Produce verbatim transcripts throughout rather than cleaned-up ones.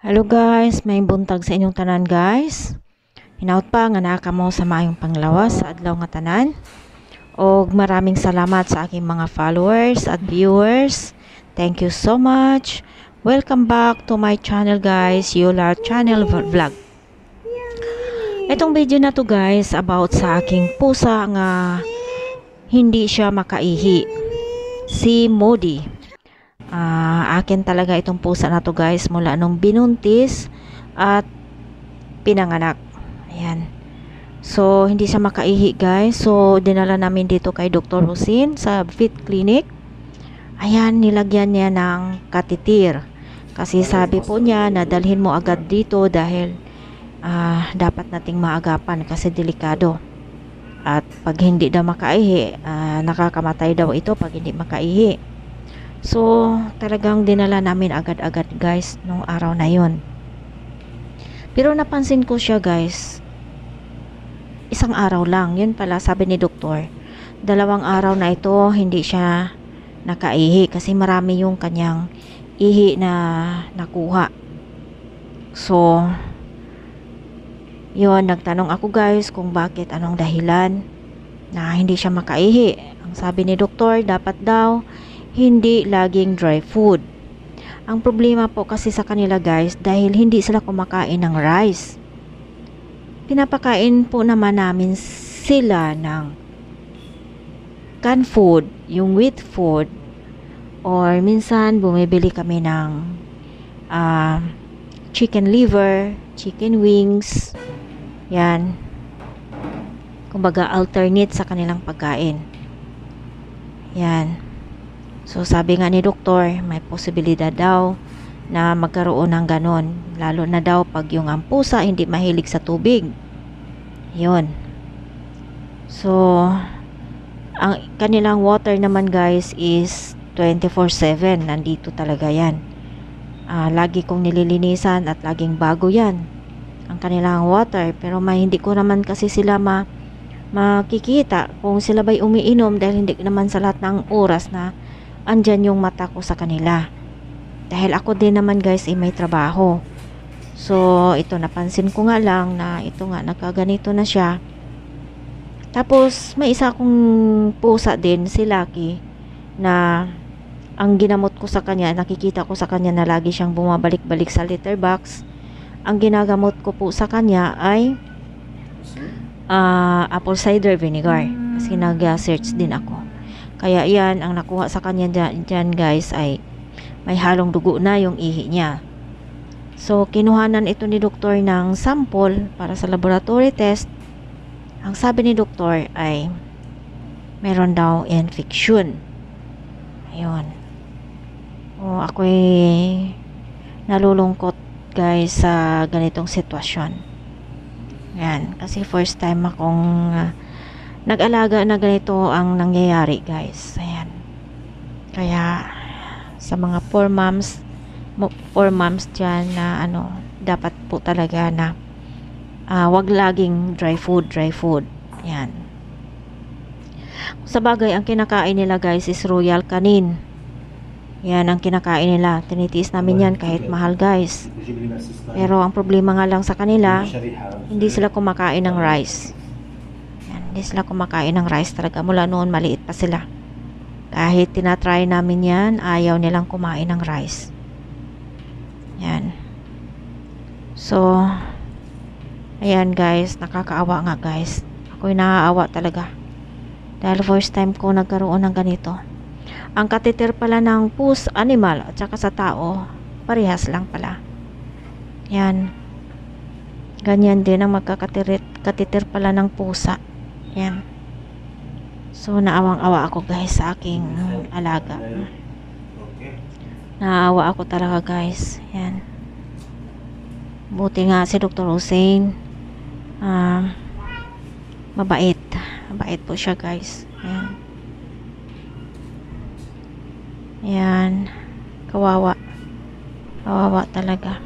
Hello guys, may buntag sa inyong tanan guys. Hinaut pa nga naa kamo sa maayong panglawas sa adlaw nga tanan. Og maraming salamat sa aking mga followers at viewers. Thank you so much. Welcome back to my channel guys, Yola Channel Vlog. Itong video na to guys about sa aking pusa nga hindi siya makaihi. Si Modi. Uh, akin talaga itong pusa na to guys mula nung binuntis at pinanganak. Ayan. So, hindi siya makaihi guys. So, dinala namin dito kay Doctor Husin sa vet clinic. Ayan, nilagyan niya ng katitir. Kasi sabi po niya na dalhin mo agad dito dahil uh, dapat nating maagapan kasi delikado. At pag hindi daw makaihi, uh, nakakamatay daw ito pag hindi makaihi. So, talagang dinala namin agad-agad guys nung araw na yon. Pero napansin ko siya guys, isang araw lang. Yun pala sabi ni doktor, dalawang araw na ito hindi siya nakaihi kasi marami yung kanyang ihi na nakuha. So, yun, nagtanong ako guys kung bakit, anong dahilan na hindi siya makaihi. Ang sabi ni doktor, dapat daw hindi laging dry food. Ang problema po kasi sa kanila guys, dahil hindi sila kumakain ng rice. Pinapakain po naman namin sila ng canned food, yung wheat food, or minsan bumibili kami ng uh, chicken liver, chicken wings, yan. Kumbaga alternate sa kanilang pagkain. Yan. So, sabi nga ni doktor, may posibilidad daw na magkaroon ng ganon. Lalo na daw pag yung ang pusa hindi mahilig sa tubig. Yun. So, ang kanilang water naman guys is twenty-four seven. Nandito talaga yan. Uh, lagi kong nililinisan at laging bago yan. Ang kanilang water. Pero may hindi ko naman kasi sila ma makikita kung sila ba'y umiinom dahil hindi naman sa lahat ng oras na andyan yung mata ko sa kanila. Dahil ako din naman guys ay may trabaho. So, ito napansin ko nga lang na ito nga nagkaganito na siya. Tapos, may isa akong pusa din, si Lucky, na ang ginamot ko sa kanya, nakikita ko sa kanya na lagi siyang bumabalik-balik sa litter box. Ang ginagamot ko po sa kanya ay uh, apple cider vinegar. Kasi nag-search din ako. Kaya yan, ang nakuha sa kanya dyan, dyan guys ay may halong dugo na yung ihi niya. So, kinuhanan ito ni doktor ng sample para sa laboratory test. Ang sabi ni doktor ay meron daw infection. Ayun. O, ako'y nalulungkot guys sa ganitong sitwasyon. Yan. Kasi first time akong uh, nag-alaga na ganito ang nangyayari guys. Ayan. Kaya sa mga poor moms poor moms dyan na ano, dapat po talaga na uh, wag laging dry food dry food. Ayan. Sa bagay, ang kinakain nila guys is Royal Canin. Yan ang kinakain nila. Tinitiis namin yan kahit mahal guys. Pero ang problema nga lang sa kanila, hindi sila kumakain ng rice. Hindi sila kumakain ng rice talaga. Mula noon, maliit pa sila. Kahit tinatry namin yan, ayaw nilang kumain ng rice. Yan. So, ayan guys, nakakaawa nga guys. Ako'y naaawa talaga. Dahil first time ko nagkaroon ng ganito. Ang katitir pala ng pus, animal, at saka sa tao, parehas lang pala. Yan. Ganyan din ang magkakatitir katitir pala ng pusa. Yan. So, naawang-awa ako guys sa aking alaga. Naawa ako talaga guys. Yan. Buti nga si Doctor Hussein. Uh, mabait. Mabait po siya guys. Yan. Yan. Kawawa. Kawawa talaga.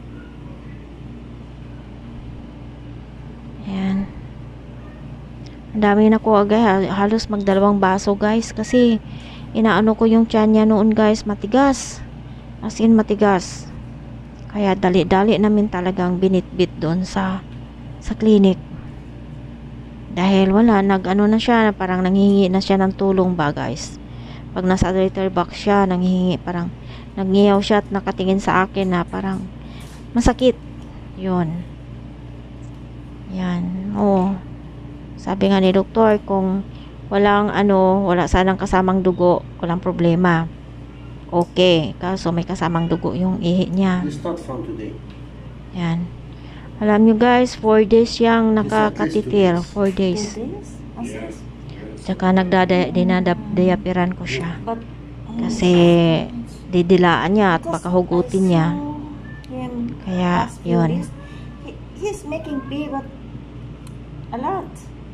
Yan. Ang dami na ko agay, halos magdalawang baso guys kasi inaano ko yung tiyan niya noon guys, matigas, as in matigas. Kaya dali-dali namin talagang binitbit doon sa sa clinic. Dahil wala, nag-ano na siya, parang nanghihingi na siya ng tulong ba guys. Pag nasa litter box siya, nanghihingi, parang nagngiyaw siya at nakatingin sa akin na parang masakit. Yun. Yan. Oo. Sabi nga ni doktor, kung walang ano, wala sanang kasamang dugo, walang problema. Okay. Kaso may kasamang dugo yung ihi niya. You start from today. Yan. Alam nyo guys, four days yang nakakatitir. four days. Yes. Tsaka nagdadiapiran ko siya. But Kasi didilaan niya at baka hugutin niya. Kaya, yun. He, he's making pee, but a lot.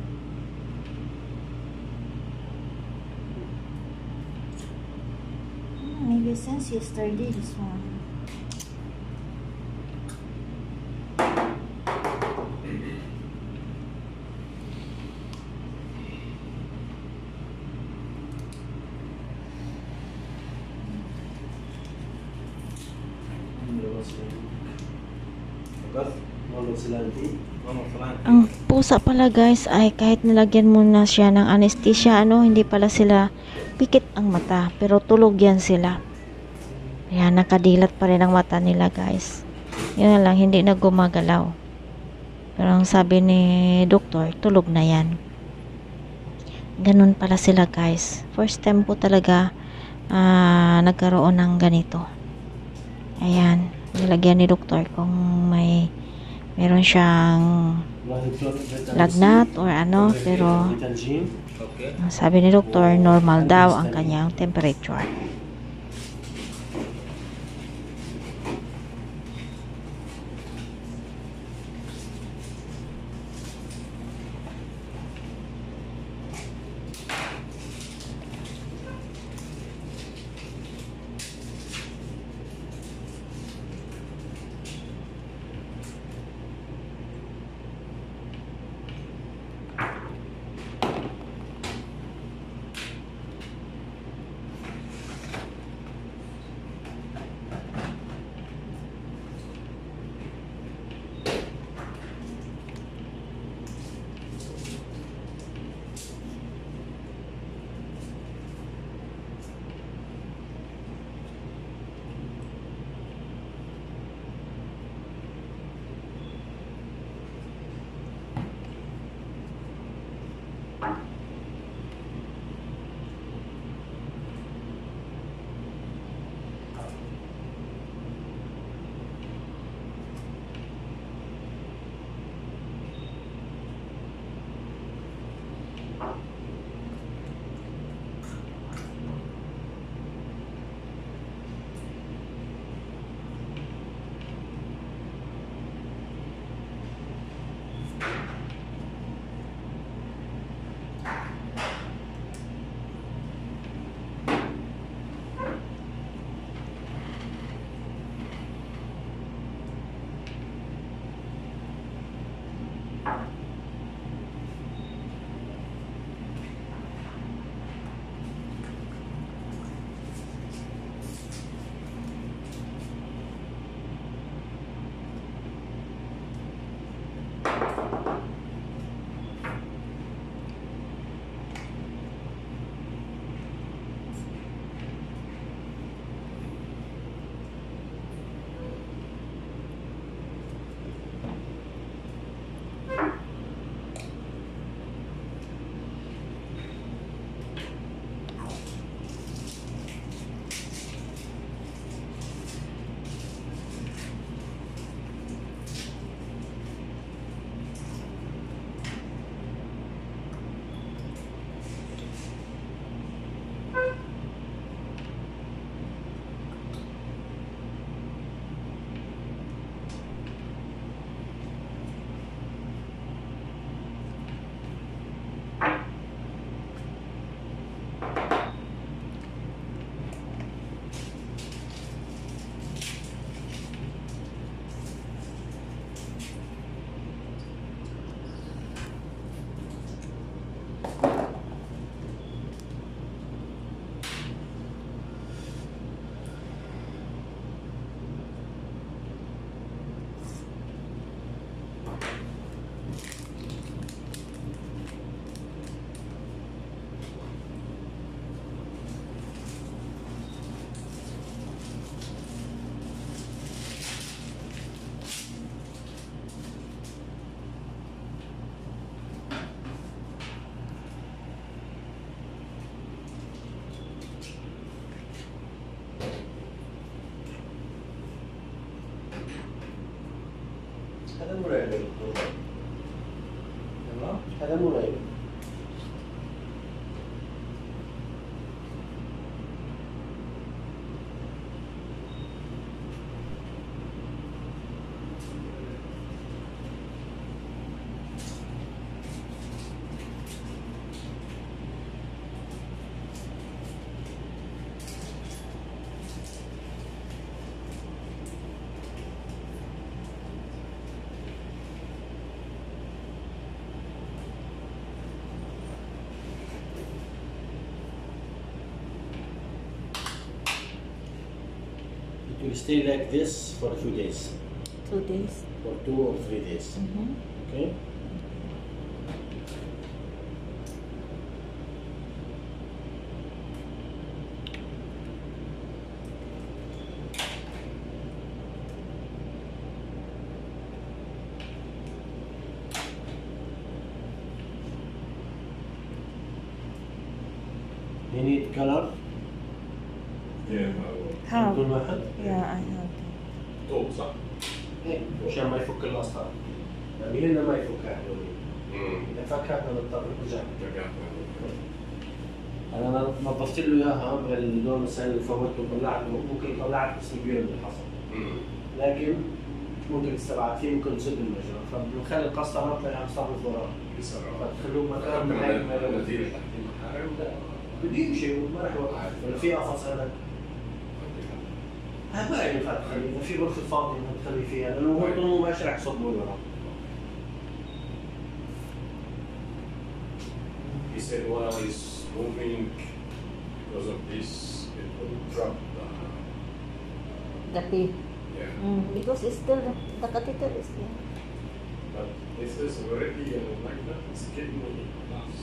Hmm, Maybe since yesterday, this one. Ang pusa pala guys ay kahit nilagyan mo na siya ng anesthesia, ano, hindi pala sila pikit ang mata, pero tulog yan sila. Ayan, nakadilat pa rin ang mata nila guys. Yun na lang, hindi na gumagalaw. Pero ang sabi ni doktor, tulog na yan. Ganun pala sila guys. First time po talaga uh, nagkaroon ng ganito. Ayan, nilagyan ni doktor kung may meron siyang lagnat or ano, pero sabi ni doktor, normal daw ang kanyang temperature. رايق الدكتور. تمام؟ هذا مو رايق. It will stay like this for a few days. Two days. For two or three days. Mm-hmm. Okay? You need color? Yeah, I will. How? كل واحد؟ Yeah, I have. طوب صح؟ ايه عشان ما يفك الاصفر. يعني هنا ما يفكها هذول. امم اذا فكها بنضطر نرجع. رجعت انا نظفت له اياها باللون السائل اللي فوته وطلعت له ممكن طلعت قسم كبير من الحصى. امم لكن ممكن تستبعد فيه ممكن تسد المجرى فبنخلي القسطره تلاقيها مصطفى فورا بسرعة. فتخلوه مكان كمان هيك ما يلوث. نزيل تحت المحارم لا بده يمشي ما راح يوقف ولا في قفص هذا هذا ما ينفع تخليه اذا في غرفه فاضيه ما تخلي فيها لانه هو طول ماشي راح يصب ورا. He said while he's moving, because of this, it will drop the. The pee. Yeah. Mm, because it's still, the catheter is there. But this is already uh, like that. It's kidney plus.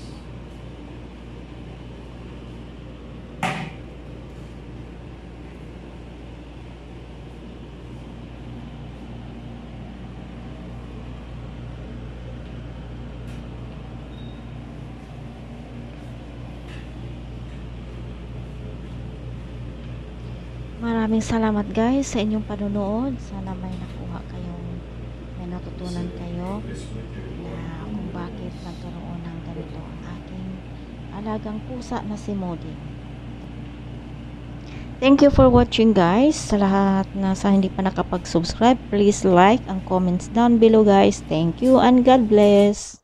Maraming salamat guys sa inyong panunood. Sana may nakuha kayong, may natutunan kayo This with you. na kung bakit nagkaroon ng ganito ang aking alagang pusa na si Modi. Thank you for watching guys. Sa lahat na sa hindi pa nakapag-subscribe, please like and comments down below guys. Thank you and God bless.